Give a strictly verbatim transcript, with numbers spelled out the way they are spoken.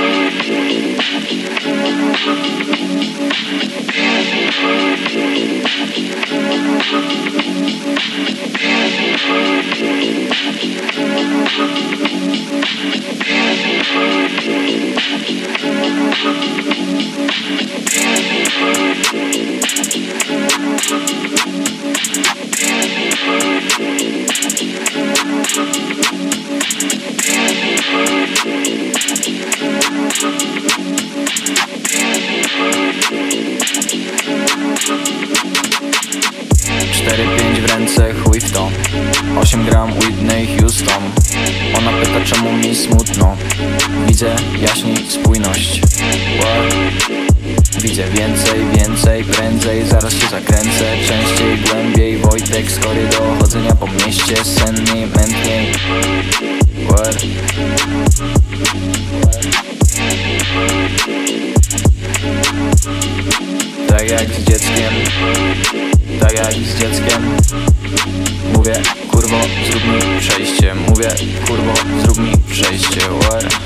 cztery pięć w ręce, chuj w to. Osiem gram Whitney Houston. Ona pyta, czemu mi smutno. Widzę jaśniej spójność. What? Widzę więcej, więcej, prędzej. Zaraz się zakręcę, częściej, głębiej. Wojtek skory do chodzenia po mieście. Senniej, mętniej. What? Tak jak z dzieckiem, tak jak z dzieckiem. Mówię, kurwo, zrób mi przejście. Mówię, kurwo, zrób mi przejście. What?